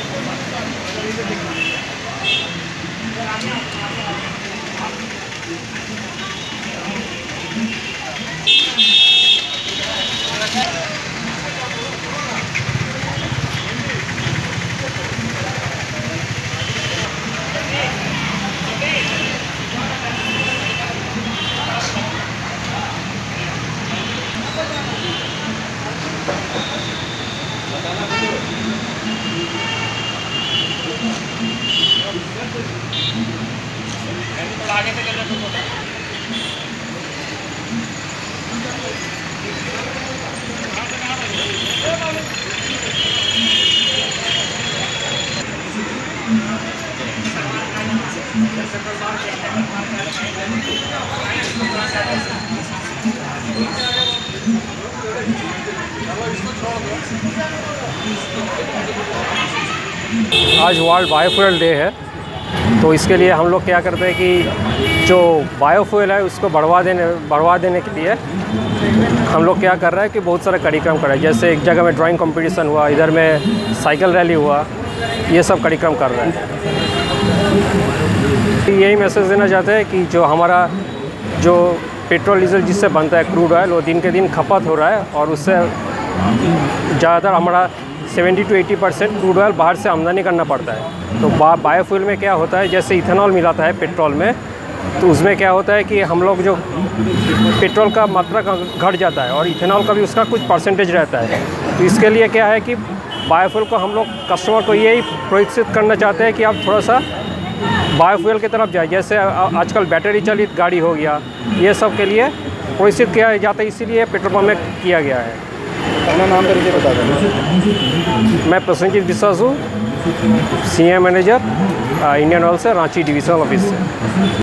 आगे से चल रहा आज वर्ल्ड बायोफ्यूल डे है, तो इसके लिए हम लोग क्या करते हैं कि जो बायोफ्यूल है उसको बढ़वा देने के लिए हम लोग क्या कर रहे हैं कि बहुत सारे कार्यक्रम कर रहे हैं। जैसे एक जगह में ड्राइंग कंपटीशन हुआ, इधर में साइकिल रैली हुआ, ये सब कार्यक्रम कर रहे हैं। यही मैसेज देना चाहते हैं कि जो हमारा जो पेट्रोल डीजल जिससे बनता है क्रूड ऑयल, वो दिन के दिन खपत हो रहा है और उससे ज़्यादातर हमारा 70 to 80% क्रूड ऑयल बाहर से आमदनी करना पड़ता है। तो बायोफ्यूल में क्या होता है, जैसे इथेनॉल मिलाता है पेट्रोल में, तो उसमें क्या होता है कि हम लोग जो पेट्रोल का मात्रा घट जाता है और इथेनॉल का भी उसका कुछ परसेंटेज रहता है। तो इसके लिए क्या है कि बायोफ्यूल को हम लोग कस्टमर को यही प्रोत्साहित करना चाहते हैं कि आप थोड़ा सा बायोफ्यूल की तरफ जाए। जैसे आजकल बैटरी चालित गाड़ी हो गया, ये सब के लिए प्रोत्साहित किया जाता है, इसीलिए पेट्रोल पंप में किया गया है। अपना नाम परिचय बता दें। मैं प्रसन्नजीत विश्वास हूँ, सीनियर मैनेजर इंडियन ऑयल से, रांची डिविजनल ऑफिस से।